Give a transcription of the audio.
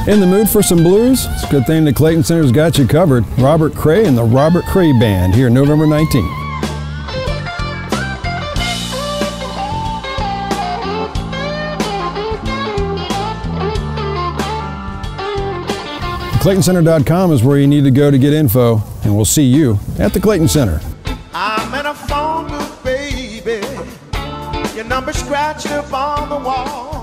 In the mood for some blues? It's a good thing the Clayton Center's got you covered. Robert Cray and the Robert Cray Band here November 19th. ClaytonCenter.com is where you need to go to get info, and we'll see you at the Clayton Center. I'm in a phone booth, baby. Your number scratched up on the wall.